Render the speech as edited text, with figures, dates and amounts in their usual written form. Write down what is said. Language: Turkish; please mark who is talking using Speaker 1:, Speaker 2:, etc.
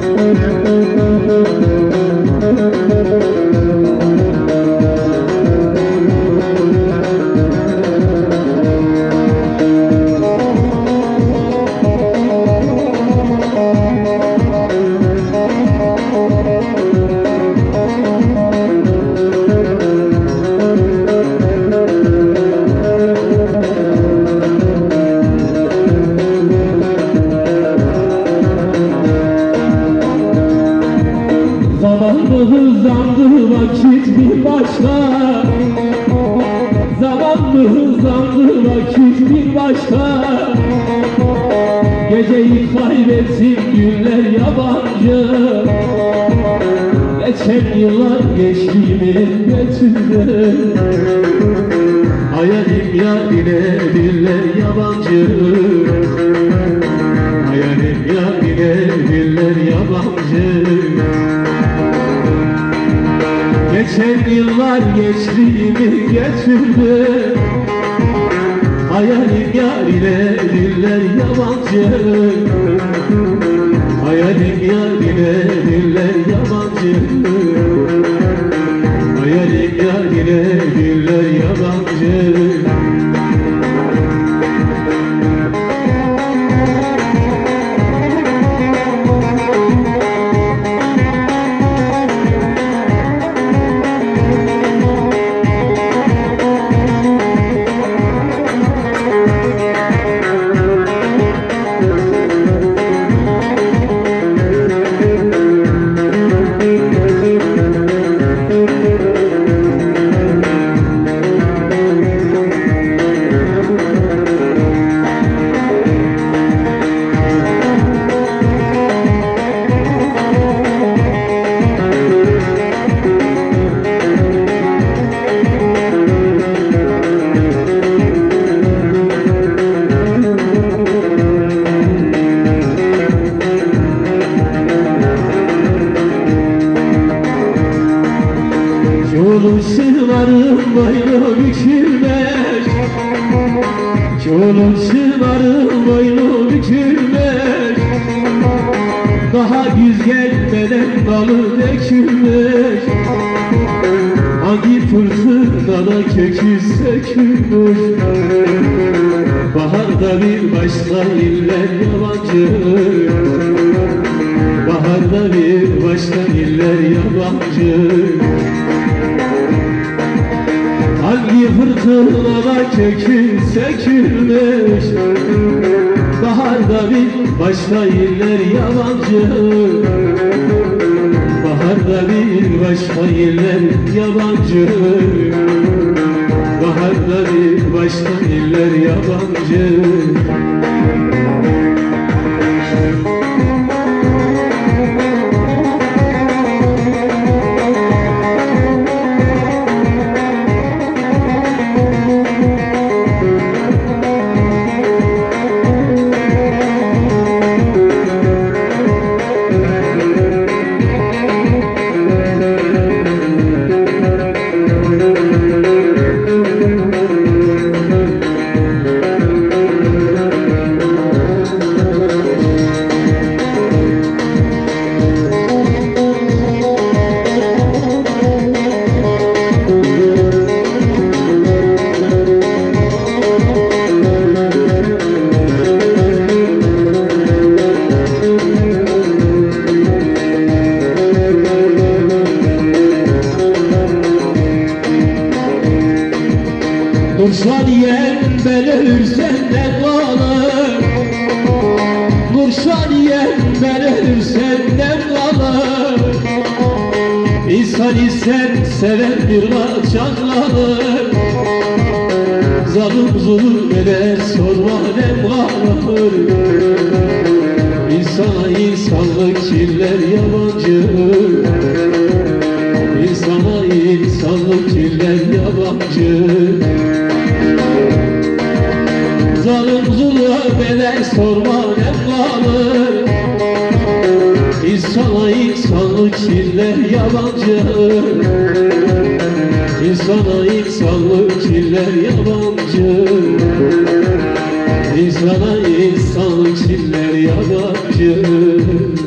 Speaker 1: Hızlandı vakit bir başka, zaman mı hızlandı vakit bir başka. Geceyi kaybettim, günler yabancı. Geçen yıllar gençliğimi götürdü. Hayalim yar ile diller yabancı. Hayalim yar ile diller yabancı. Geçen yıllar gençliğimi getirdi. Hayalim yar ile diller yabancı. Hayalim yar ile diller yabancı. Hayalim yar ile diller yabancı. Yolun sırlarım boynu bükülmez. Yolun sırlarım boynu bükülmez. Daha güz gelmeden dalı dökülmez. Hangi fırtınada kökü sökülmüş. Baharda bir başka iller yabancı. Baharda bir başka iller yabancı. Hangi fırtınada kökün sökülmüş. Baharda bir başka iller yabancı. Baharda bir başka iller yabancı. Baharda bir başka iller yabancı. Nurşaniye'm ben ölürsem ne kalır? Nurşaniye'm ben ölürsem ne kalır? İnsan isen seven bir canlanır. Zalim zulüm eder sorma ne kalır? İnsana insanlık kirler yabancı. İnsana insanlık kirler yabancı. Zalim zulüm eder sorma ne kalır? İnsana insanlık kirler yabancı. İnsana insanlık kirler yabancı. İnsana insanlık kirler yabancı.